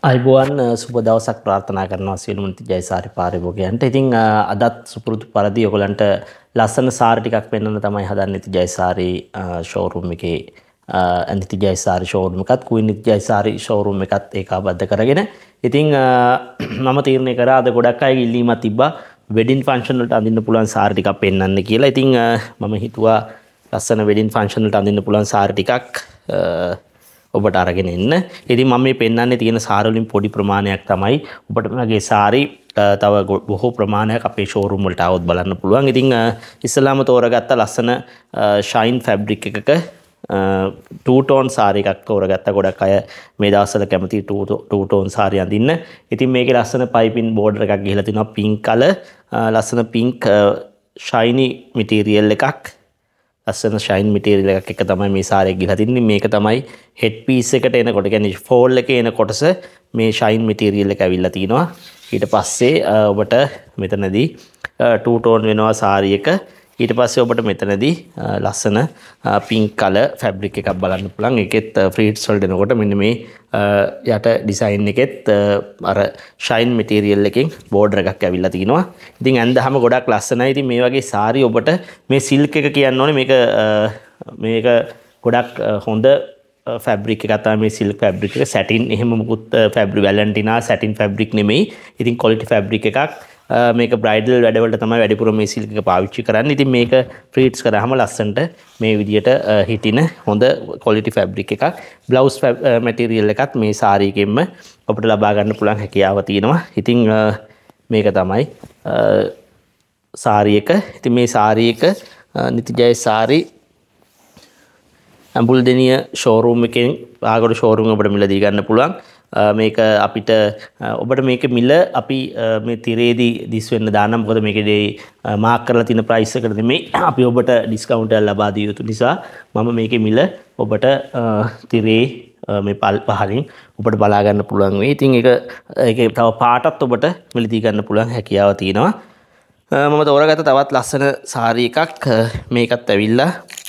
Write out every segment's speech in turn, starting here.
අයිබෝවන් සුබ දවසක් ප්‍රාර්ථනා කරනවා සියලුම ජයසාරි පාරිභෝගිකයන්ට. ඉතින් අදත් සුපුරුදු පරිදි ඔයගලන්ට ලස්සන සාරි ටිකක් පෙන්වන්න තමයි හදන්නේ ජයසාරි ෂෝරූම් එකේ. අනිත් ජයසාරි ෂෝරූම් එකත් කුයින් ජයසාරි ෂෝරූම් එකත් ඒකාබද්ධ කරගෙන. ඉතින් මම තීරණය කරා අද ගොඩක් අය ඉල්ලීමක් තිබ්බා වෙඩින් ෆන්ක්ෂන් වලට අඳින්න පුළුවන් සාරි ටිකක් පෙන්වන්න කියලා. ඉතින් මම හිතුවා ලස්සන වෙඩින් ෆන්ක්ෂන් වලට අඳින්න පුළුවන් සාරි ටිකක් ඔබට අරගෙන එන්න. ඉතින් මම මේ පෙන්වන්නේ තියෙන සාරි වලින් පොඩි ප්‍රමාණයක් තමයි ඔබට මගේ සාරි තව බොහෝ ප්‍රමාණයක් අපේ ෂෝරූම් වලට આવොත් බලන්න පුළුවන්. ඉතින් ඉස්සලාම තෝරගත්ත ලස්සන ෂයින් ෆැබ්‍රික් එකක ටූ ටෝන් සාරි එකක් තෝරගත්ත. ගොඩක් අය මේ දවස්වල කැමති ටූ ටෝන් සාරි අඳින්න. ඉතින් මේකේ ලස්සන පයිපින් බෝඩර් එකක් ගිහලා තිනවා පින්ක් කලර්. ලස්සන පින්ක් ෂයිනි මැටීරියල් එකක්. ලස්සන ෂයින් මැටීරියල් එකක් එක තමයි මේ සාරි එක ගිහලා තින්නේ. මේක තමයි හෙඩ් පීස් එකට එනකොට කියන්නේ ෆෝල් එකේ එන කොටස මේ ෂයින් මැටීරියල් එක ඇවිල්ලා තිනවා. ඊට පස්සේ ඔබට මෙතනදී ටූ ටෝන් වෙනවා සාරි එක. ඊට පස්සේ ඔබට මෙතනදී ලස්සන පින්ක් කලර් ෆැබ්‍රික් එකක් බලන්න පුළුවන්. ඒකෙත් ෆ්‍රීට්ස් වලට එනකොට මෙන්න මේ යට ඩිසයින් එකෙත් අර ෂයින් මැටීරියල් එකෙන් බෝඩර් එකක් ඇවිල්ලා තිනවා. ඉතින් ඇඳහම ගොඩක් ලස්සනයි. ඉතින් මේ වගේ සාරි ඔබට මේ සිල්ක් එක කියන්න ඕනේ මේක ගොඩක් හොඳ ෆැබ්‍රික් එකක් තමයි මේ සිල්ක් ෆැබ්‍රික් එක. සැටින් එහෙම මුකුත් ෆැබ්‍රික් වැලන්ටිනා සැටින් ෆැබ්‍රික් නෙමෙයි. ඉතින් ක්වොලිටි ෆැබ්‍රික් එකක්. මේක බ්‍රයිඩල් වැඩවලට තමයි වැඩිපුර මේ සිල්ක් එක පාවිච්චි කරන්නේ. ඉතින් මේක ෆ්‍රීට්ස් කරාම ලස්සනට මේ විදියට හිටින හොඳ ක්වොලිටි ෆැබ්‍රික් එකක්. බ්ලවුස් මැටීරියල් එකත් මේ සාරි එකෙන්ම අපිට ලබා ගන්න පුළුවන් හැකියාව තියෙනවා. ඉතින් මේක තමයි සාරි එක. ඉතින් මේ සාරි එක නිතිජය සාරි අඹුල්දෙනිය ෂෝරූම් එකෙන් ආගොඩ ෂෝරූම් අපිට මිලදී ගන්න පුළුවන්. මේක අපිට ඔබට මේක මිල අපි මේ තිරේදී දිස් වෙන්න දාන්න. මොකද මේකේ මාක් කරලා තියෙන ප්‍රයිස් එකට නෙමෙයි අපි ඔබට ඩිස්කවුන්ට් එකක් ලබා දිය යුතු නිසා මම මේකේ මිල ඔබට තිරේ මේ පහලින් ඔබට බලා ගන්න පුළුවන් වෙයි. ඉතින් ඒකේ තව පාටත් ඔබට මිලදී ගන්න පුළුවන් හැකියාව තියෙනවා. මම තෝරාගත්ත තවත් ලස්සන සාරි එකක් මේකත් ඇවිල්ලා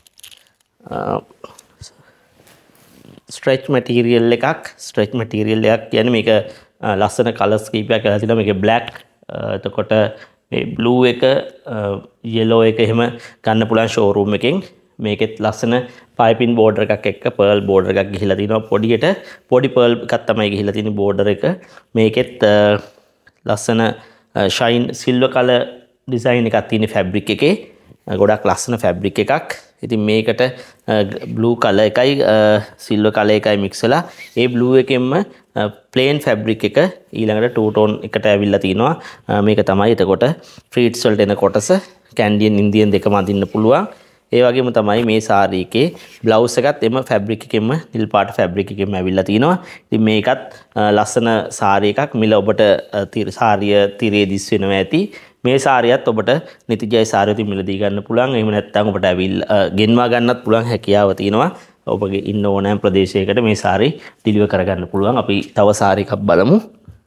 ස්ට්‍රෙච් මැටීරියල් එකක්. ස්ට්‍රෙච් මැටීරියල් එකක් කියන්නේ මේක ලස්සන කලර්ස් කීපයක් කරලා තිනවා. මේකේ බ්ලැක් එතකොට මේ බ්ලූ එක yellow එක එහෙම ගන්න පුළුවන් ෂෝරූම් එකෙන්. මේකෙත් ලස්සන පයිපින් බෝඩර් එකක් එක්ක පර්ල් බෝඩර් එකක් ගිහිලා තිනවා. පොඩි පර්ල් එකක් තමයි ගිහිලා තියෙන්නේ බෝඩර් එක. මේකෙත් ලස්සන ෂයින් සිල්වර් කලර් ඩිසයින් එකක් තියෙන ෆැබ්‍රික් එකේ. ගොඩක් ලස්සන ෆැබ්‍රික් එකක්. ඉතින් මේකට බ්ලූ කලර් එකයි සිල්වර් කලර් එකයි මික්ස් වෙලා ඒ බ්ලූ එකෙන්ම ප්ලේන් ෆැබ්‍රික් එක ඊළඟට ටූ ටෝන් එකට ඇවිල්ලා තිනවා. මේක තමයි එතකොට ෆ්‍රීට්ස් වලට එන කොටස. කැන්ඩියන් ඉන්දියන් දෙකම අඳින්න පුළුවන්. ඒ වගේම තමයි මේ සාරි එකේ බ්ලවුස් එකත් එම ෆැබ්‍රික් එකෙන්ම නිල් පාට ෆැබ්‍රික් එකෙන්ම ඇවිල්ලා තිනවා. ඉතින් මේකත් ලස්සන සාරි එකක්. මිල ඔබට සාරිය තිරේ දිස් වෙනවා ඇති. මේ සාරියත් ඔබට නිතිජය සාරියත් මිලදී ගන්න පුළුවන්. එහෙම නැත්නම් ඔබට ගෙන්වා ගන්නත් පුළුවන් හැකියාව තියෙනවා. ඔබගේ ඉන්න ඕනෑම ප්‍රදේශයකට මේ සාරි ඩිලිවර් කරගන්න පුළුවන්. අපි තව සාරි එකක් බලමු.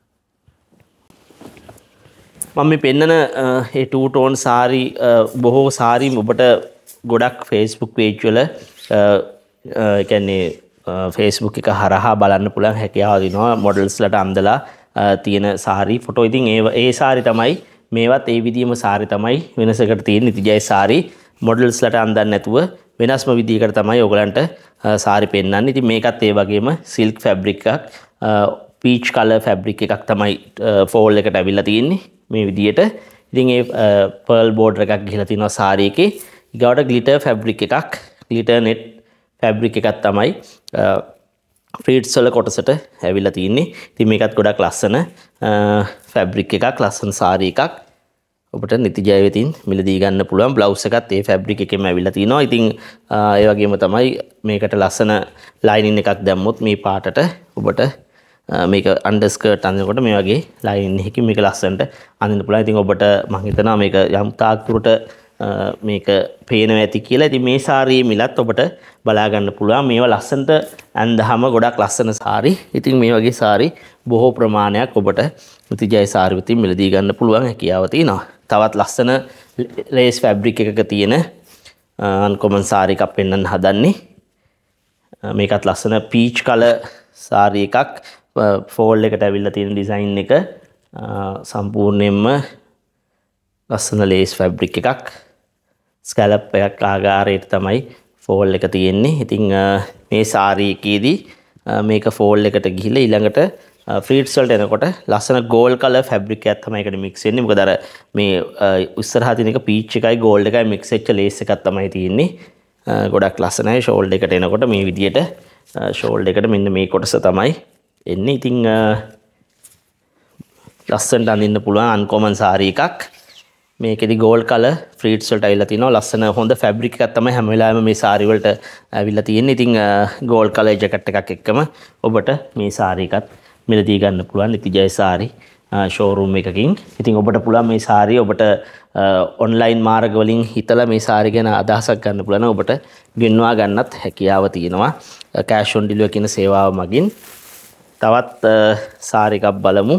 මම මේ පෙන්නන ඒ ටූ ටෝන් සාරි බොහෝ සාරි ඔබට ගොඩක් Facebook page වල කියන්නේ Facebook එක හරහා බලන්න පුළුවන් හැකියාව දෙනවා. මොඩල්ස්ලට අන්දලා තියෙන සාරි ෆොටෝ. ඉතින් ඒ සාරි තමයි මේවත් ඒ විදිහම සාරි තමයි වෙනසකට තියෙන නිතිජය සාරි. මොඩල්ස්ලට අන්දන්න නැතුව වෙනස්ම විදිහකට තමයි ඔයගලන්ට සාරි පෙන්වන්නේ. ඉතින් මේකත් ඒ වගේම සිල්ක් ෆැබ්‍රික් එකක් පීච් කලර් ෆැබ්‍රික් එකක් තමයි ෆෝල් එකට ඇවිල්ලා තියෙන්නේ මේ විදිහට. ඉතින් ඒ පර්ල් බෝඩර් එකක් ගිහලා තිනවා සාරි එකේ. ඊගාවට ග්ලිටර් ෆැබ්‍රික් එකක් ග්ලිටර් නෙට් ෆැබ්‍රික් එකක් තමයි ෆ්‍රීට්ස් වල කොටසට ඇවිල්ලා තින්නේ. ඉතින් මේකත් ගොඩක් ලස්සන ෆැබ්‍රික් එකක් ලස්සන සාරි එකක්. ඔබට නිතිජය වෙතින් මිලදී ගන්න පුළුවන්. බ්ලවුස් එකත් ඒ ෆැබ්‍රික් එකෙම ඇවිල්ලා තිනවා. ඉතින් ඒ වගේම තමයි මේකට ලස්සන ලයිනින් එකක් දැම්මොත් මේ පාටට ඔබට මේක අන්ඩර්ස්කර්ට් අඳිනකොට මේ වගේ ලයින් එකකින් මේක ලස්සනට අඳින්න පුළුවන්. ඉතින් ඔබට මම හිතනවා මේක යම් තාක් දුරට මේක පේනවා ඇති කියලා. ඉතින් මේ සාරියේ මිලත් ඔබට බලා ගන්න පුළුවන්. මේවා ලස්සනට ඇඳහම ගොඩක් ලස්සන සාරි. ඉතින් මේ වගේ සාරි බොහෝ ප්‍රමාණයක් ඔබට නිතිජය සාරි වෙතින් මිලදී ගන්න පුළුවන් හැකියාව තියෙනවා. තවත් ලස්සන ලේස් ෆැබ්‍රික් එකක තියෙන අන්කොමන් සාරි එකක් පෙන්වන්න හදන්නේ. මේකත් ලස්සන පීච් කලර් සාරි එකක් ෆෝල් එකට ඇවිල්ලා තියෙන ඩිසයින් එක සම්පූර්ණයෙන්ම ලස්සන ලේස් ෆැබ්‍රික් එකක් ස්කැලප් එකක් ආකාරයට තමයි ෆෝල් එක තියෙන්නේ. ඉතින් මේ සාරී එකේදී මේක ෆෝල් එකට ගිහිල්ලා ඊළඟට ෆ්‍රීට්ස් වලට එනකොට ලස්සන ගෝල්ඩ් කලර් ෆැබ්‍රික් එකක් තමයි ඒකට මික්ස් වෙන්නේ. මොකද අර මේ ඉස්සරහා තියෙන එක පීච් එකයි ගෝල්ඩ් එකයි මික්ස් වෙච්ච ලේස් එකක් තමයි තියෙන්නේ. ගොඩක් ලස්සනයි. ෂෝල්ඩර් එකට එනකොට මේ විදියට ෂෝල්ඩර් එකට මෙන්න මේ කොටස තමයි එන්නේ. ඉතින් ලස්සනට අඳින්න පුළුවන් අන්කොමන් සාරී එකක්. මේකෙදි ගෝල්ඩ් කලර් ෆ්‍රීට්ස් වලට අවිලා තිනවා. ලස්සන හොඳ ෆැබ්‍රික් එකක් තමයි හැම වෙලාවෙම මේ සාරි වලට අවිලා තියෙන්නේ. ඉතින් ගෝල්ඩ් කලර් ජැකට් එකක් එක්කම ඔබට මේ සාරි එකත් මිලදී ගන්න පුළුවන් නිතිජය සාරි ෂෝරූම් එකකින්. ඉතින් ඔබට පුළුවන් මේ සාරිය ඔබට ඔන්ලයින් මාර්ග වලින් හිතලා මේ සාරි ගැන අදහසක් ගන්න පුළුවන්. ඔබට ගෙන්වා ගන්නත් හැකියාව තියෙනවා කෑෂ් ඔන් ඩිලිවරි කියන සේවාව මගින්. තවත් සාරි එකක් බලමු.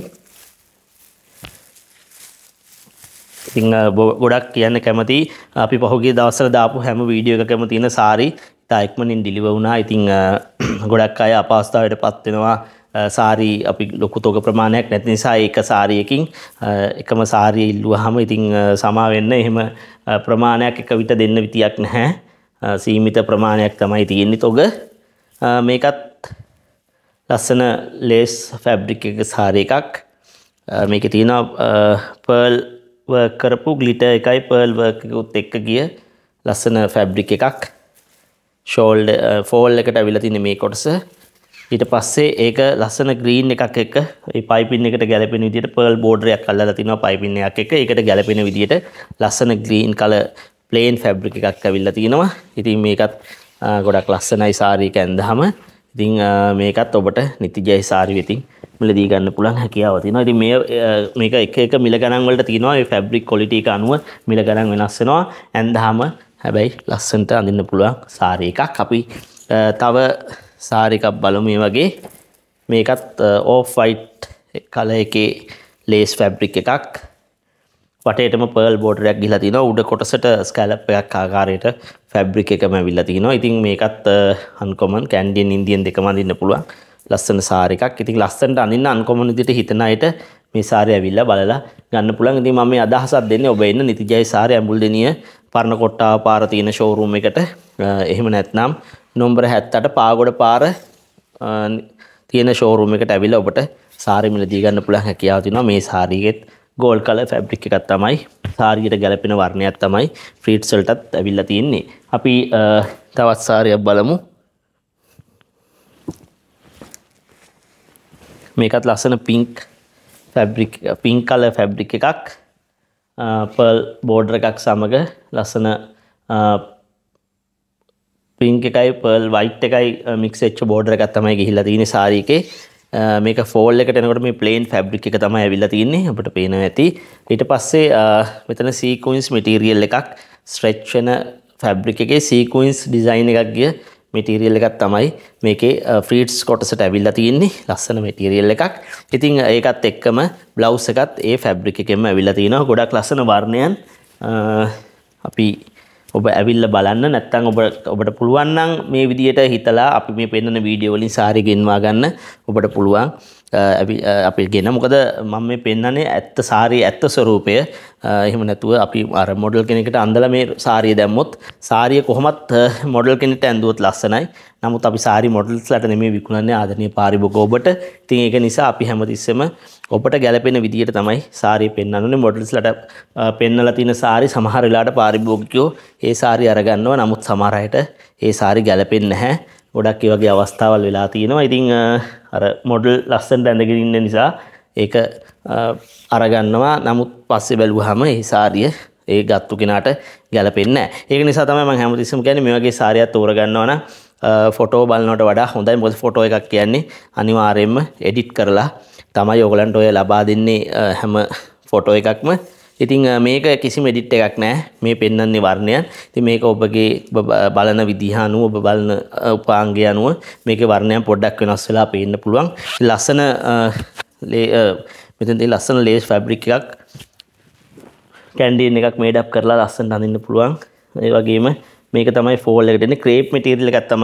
ඉතින් ගොඩක් කියන්න කැමති අපි පහුගිය දවස්වල දාපු හැම වීඩියෝ එකකම තියෙන සාරි තා ඉක්මනින් ඩිලිවර් වුණා. ඉතින් ගොඩක් අය අපහසුතාවයටපත් වෙනවා. සාරි අපි ලොකු තොග ප්‍රමාණයක් නැති නිසා ඒක සාරියකින් එකම සාරිය ඉල්ලුවාම ඉතින් සමා වෙන්න එහෙම ප්‍රමාණයක් එක විට දෙන්න විදියක් නැහැ. සීමිත ප්‍රමාණයක් තමයි තියෙන්නේ තොග. මේකත් ලස්සන ලේස් ෆැබ්‍රික් එක සාරි එකක්. මේකේ තියෙනවා පර්ල් වර්ක් කරපු ග්ලිටර් එකයි පර්ල් වර්ක් එකකුත් එක්ක ගිය ලස්සන ෆැබ්‍රික් එකක්. ෂෝල්ඩර් ෆෝල් එකට අවිලා තියෙන මේ කොටස. ඊට පස්සේ ඒක ලස්සන ග්‍රීන් එකක් එක්ක ඒ පයිපින් එකට ගැලපෙන විදිහට පර්ල් බෝඩරයක් අල්ලලා තිනවා පයිපින් එකක් එක්ක. ඒකට ගැලපෙන විදිහට ලස්සන ග්‍රීන් කලර් ප්ලේන් ෆැබ්‍රික් එකක් අවිල්ලා තිනවා. ඉතින් මේකත් ගොඩක් ලස්සනයි සාරි එක ඇඳහම. ඉතින් මේකත් ඔබට නිතිජය සාරි වෙතින් මිලදී ගන්න පුළුවන් හැකියාව තියෙනවා. ඉතින් මේක එක එක මිල ගණන් වලට තියෙනවා. මේ ෆැබ්‍රික් ක්වොලිටි එක අනුව මිල ගණන් වෙනස් වෙනවා. ඇඳහම හැබැයි ලස්සනට අඳින්න පුළුවන් සාරි එකක්. අපි තව සාරි එකක් බලමු. මේ වගේ මේකත් ඕෆ් වයිට් කලර් එකේ ලේස් ෆැබ්‍රික් එකක්. වටේටම පර්ල් බෝඩරයක් ගිහලා තිනවා. උඩ කොටසට ස්කැලප් එකක් ආකාරයට ෆැබ්‍රික් එකම ඇවිල්ලා තිනවා. ඉතින් මේකත් අන්කොමන් කැන්ඩියන් ඉන්දියන් දෙකම අඳින්න පුළුවන් ලස්සන සාරි එකක්. ඉතින් ලස්සනට අඳින්න අන්කොමන් විදිහට හිතන අයට මේ සාරිය ඇවිල්ලා බලලා ගන්න පුළුවන්. ඉතින් මම මේ අදහසක් දෙන්නේ ඔබ එන්න නිතිජය සාරි ඇඹුල්දෙනිය පරණ කොට්ටාව පාර තියෙන ෂෝරූම් එකට. එහෙම නැත්නම් නම්බර 78 පාගොඩ පාර තියෙන ෂෝරූම් එකට ඇවිල්ලා ඔබට සාරි මිලදී ගන්න පුළුවන් හැකියාව තියෙනවා. මේ සාරියෙත් ගෝල්ඩ් කලර් ෆැබ්‍රික් එකක් තමයි සාරියට ගැලපෙන වර්ණයක් තමයි ෆ්‍රීට්ස් වලටත් ඇවිල්ලා තියෙන්නේ. අපි තවත් සාරියක් බලමු. මේකත් ලස්සන පින්ක් කලර් ෆැබ්‍රික් එකක්. පර්ල් බෝඩර් එකක් සමග ලස්සන පින්ක් එකයි පර්ල් වයිට් එකයි මික්ස් වෙච්ච බෝඩර් එකක් තමයි ගිහිල්ලා තියෙන්නේ සාරි එකේ. මේක ෆෝල් එකට එනකොට මේ ප්ලේන් ෆැබ්‍රික් එක තමයි ඇවිල්ලා තියෙන්නේ. අපිට පේනවා ඇති. ඊට පස්සේ මෙතන සීක්වෙන්ස් මැටීරියල් එකක් ස්ට්‍රෙච් වෙන ෆැබ්‍රික් එකේ සීක්වෙන්ස් ඩිසයින් එකක් ගිය මැටීරියල් එකක් තමයි මේකේ ෆ්‍රීට්ස් කොටසට ඇවිල්ලා තියෙන්නේ. ලස්සන මැටීරියල් එකක්. ඉතින් ඒකත් එක්කම බ්ලවුස් එකත් ඒ ෆැබ්‍රික් එකෙන්ම ඇවිල්ලා තිනවා. ගොඩක් ලස්සන වර්ණයන්. අපි ඔබ ඇවිල්ලා බලන්න. නැත්නම් ඔබට පුළුවන් නම් මේ විදියට හිතලා අපි මේ පෙන්නන වීඩියෝ වලින් සාරි ගෙන්වා ගන්න ඔබට පුළුවන්. අපි ගෙන මොකද මම මේ පෙන්නන්නේ ඇත්ත සාරියේ ඇත්ත ස්වරූපය. එහෙම නැතුව අපි අර මොඩල් කෙනෙක්ට අඳලා මේ සාරිය දැම්මොත් සාරිය කොහොමත් මොඩල් කෙනෙක්ට ඇඳුවොත් ලස්සනයි. නමුත් අපි සාරි මොඩල්ස්ලාට නෙමෙයි විකුණන්නේ ආදරණීය පාරිභෝගික ඔබට. ඉතින් ඒක නිසා අපි හැමතිස්සෙම ඔබට ගැලපෙන විදියට තමයි සාරිය පෙන්වන්නේ. මොඩල්ස්ලාට පෙන්වලා තියෙන සාරි සමහර වෙලාවට පාරිභෝගිකයෝ ඒ සාරි අරගන්නවා. නමුත් සමහර අයට ඒ සාරි ගැලපෙන්නේ නැහැ. ගොඩක් ඒ වගේ අවස්ථාවල් වෙලා තියෙනවා. ඉතින් අර මොඩල් ලස්සනට ඇඳගෙන ඉන්න නිසා ඒක අරගන්නවා. නමුත් පස්සේ බැලුවාම ඒ සාරිය ඒ ගත්තු කෙනාට ගැලපෙන්නේ නැහැ. ඒක නිසා තමයි මම හැමතිස්සෙම කියන්නේ මේ වගේ සාරියක් තෝරගන්නවා නම් ෆොටෝ බලනවට වඩා හොඳයි. මොකද ෆොටෝ එකක් කියන්නේ අනිවාර්යයෙන්ම එඩිට් කරලා තමයි ඔයගලන්ට ඔය ලබා දෙන්නේ හැම ෆොටෝ එකක්ම. ඉතින් මේක කිසිම එඩිට් එකක් නැහැ. මේ පෙන්වන්නේ වර්ණයන්. ඉතින් මේක ඔබගේ බලන විදිහ අනුව ඔබ බලන උපාංගය අනුව මේකේ වර්ණයන් පොඩ්ඩක් වෙනස් වෙලා පේන්න පුළුවන්. ලස්සන මෙතනදී ලස්සන ලේස් ෆැබ්‍රික් එකක් කැන්ඩියන් එකක් මේඩ් අප් කරලා ලස්සනට අඳින්න පුළුවන්. ඒ වගේම මේක තමයි ෆෝල් එකට එන්නේ. ක්‍රේප් මැටීරියල් එකක් තමයි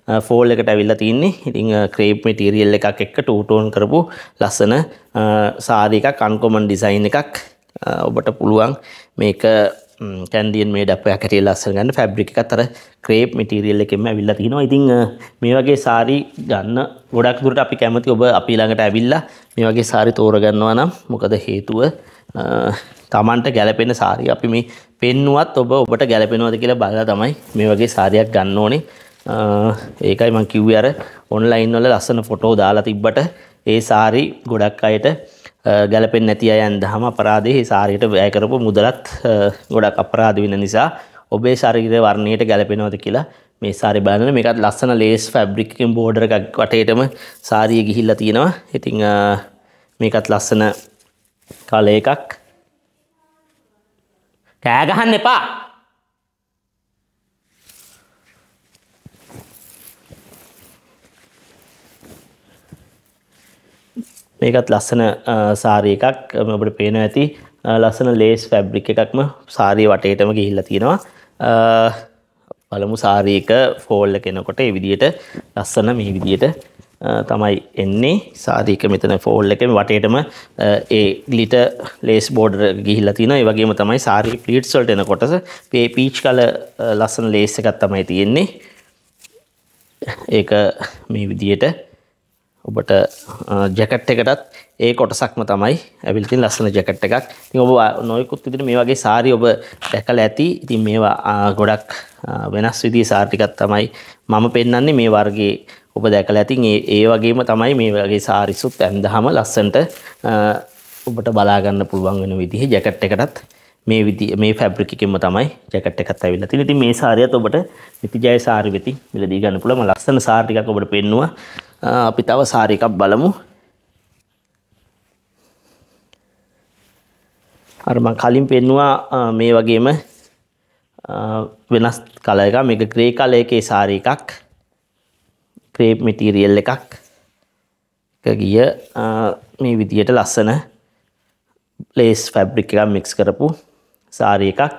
ෆෝල් එකට ඇවිල්ලා තින්නේ. ඉතින් ක්‍රේප් මැටීරියල් එකක් එක්ක ටූ ටෝන් කරපු ලස්සන සාරි එකක් අන්කොමන් ඩිසයින් එකක් ඔබට පුළුවන් මේක කැන්ඩියන් මේඩ් අප් එකක් හැටියට ලස්සන ගන්න ෆැබ්‍රික් එකත් අර ක්‍රේප් මැටීරියල් එකෙන්ම ඇවිල්ලා තිනවා. ඉතින් මේ වගේ සාරි ගන්න ගොඩක් දුරට අපි කැමති ඔබ අපි ළඟට ඇවිල්ලා මේ වගේ සාරි තෝරගන්නවා නම් මොකද හේතුව තමන්ට ගැලපෙන සාරිය අපි මේ පෙන්නුවත් ඔබට ගැලපෙනවද කියලා බලලා තමයි මේ වගේ සාරියක් ගන්න ඕනේ. ඒකයි මම කිව්වේ අර ඔන්ලයින් වල ලස්සන ෆොටෝ දාලා තිබ්බට ඒ සාරි ගොඩක් අයට ගැලපෙන්නේ නැති අය ඇඳහම අපරාධේ ඒ සාරියට වැය කරපු මුදලත් ගොඩක් අපරාධ වෙන නිසා ඔබේ ශරීර වර්ණයට ගැලපෙනවද කියලා මේ සාරි බලන්න. මේකත් ලස්සන ලේස් ෆැබ්‍රික් එකකින් බෝඩර් එකක් වටේටම සාරිය ගිහිල්ලා තියෙනවා. ඉතින් මේකත් ලස්සන කලර් එකක්. කෑ ගහන්න එපා. මේකත් ලස්සන සාරි එකක් ඔබට පේනවා ඇති ලස්සන ලේස් ෆැබ්‍රික් එකක්ම සාරිය වටේටම ගිහිල්ලා තියෙනවා. බලමු සාරි එක ෆෝල් එක එනකොට මේ විදිහට ලස්සන මේ විදිහට තමයි එන්නේ. සාරි එක මෙතන ෆෝල් එකේ වටේටම ඒ ග්ලිටර් ලේස් බෝඩර් ගිහිල්ලා තියෙනවා. ඒ වගේම තමයි සාරි ප්ලීට්ස් වලට එන කොටස පීච් කලර් ලස්සන ලේස් එකක් තමයි තියෙන්නේ. ඒක මේ විදිහට ඔබට ජැකට් එකටත් ඒ කොටසක්ම තමයි ඇවිල්ලා තියෙන ලස්සන ජැකට් එකක්. ඉතින් ඔබ නොයෙකුත් විදිහට මේ වගේ සාරි ඔබ දැකලා ඇති. ඉතින් මේවා ගොඩක් වෙනස් විදිහේ සාරි ටිකක් තමයි මම පෙන්වන්නේ මේ වර්ගයේ ඔබ දැකලා ඇති. ඒ වගේම තමයි මේ වගේ සාරිසුත් ඇඳහම ලස්සනට ඔබට බලා ගන්න පුළුවන් වෙන විදිහේ ජැකට් එකටත් මේ ෆැබ්‍රික් එකෙන්ම තමයි ජැකට් එකත් ඇවිල්ලා තියෙන්නේ. ඉතින් මේ සාරියත් ඔබට නිතිජය සාරි වෙතින් මිලදී ගන්න පුළුවන්. ලස්සන සාරි ටිකක් ඔබට පෙන්නුවා. අපි තව සාරි එකක් බලමු. අර මම කලින් පෙන්නුවා මේ වගේම වෙනස් කලර් එකක්. මේක ග්‍රේ කලර් එකේ සාරි එකක්. ක්‍රේප් මැටීරියල් එකක්. එක ගිය මේ විදියට ලස්සන ලේස් ෆැබ්‍රික් එකක් මික්ස් කරපු සාරි එකක්.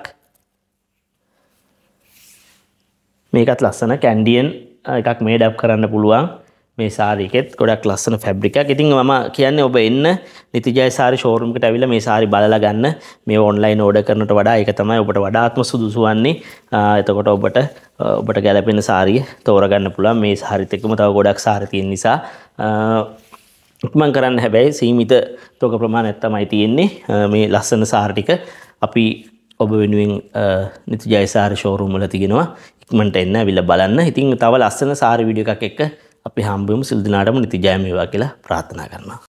මේකත් ලස්සන කැන්ඩියන් එකක් මේඩ් අප් කරන්න පුළුවන්. මේ සාරි එකෙත් ගොඩක් ලස්සන ෆැබ්‍රික් එකක්. ඉතින් මම කියන්නේ ඔබ එන්න නිතිජය සාරි ෂෝරූම් එකට ඇවිල්ලා මේ සාරි බලලා ගන්න. මේ ඔන්ලයින් ඕඩර් කරනට වඩා ඒක තමයි ඔබට වඩාත්ම සුදුසු වන්නේ. එතකොට ඔබට ගැලපෙන සාරිය තෝරගන්න පුළුවන්. මේ සාරිත් එක්කම තව ගොඩක් සාරි තියෙන නිසා ඉක්මන් කරන්න හැබැයි සීමිත තොග ප්‍රමාණයක් තමයි තියෙන්නේ. මේ ලස්සන සාරි ටික අපි ඔබ වෙනුවෙන් නිතිජය සාරි ෂෝරූම් වල තියෙනවා. ඉක්මනට එන්න ඇවිල්ලා බලන්න. ඉතින් තව ලස්සන සාරි වීඩියෝ එකක් එක්ක අපි හම්බෙමු. සිල් දිනාටම නිතිජය වේවා කියලා ප්‍රාර්ථනා කරනවා.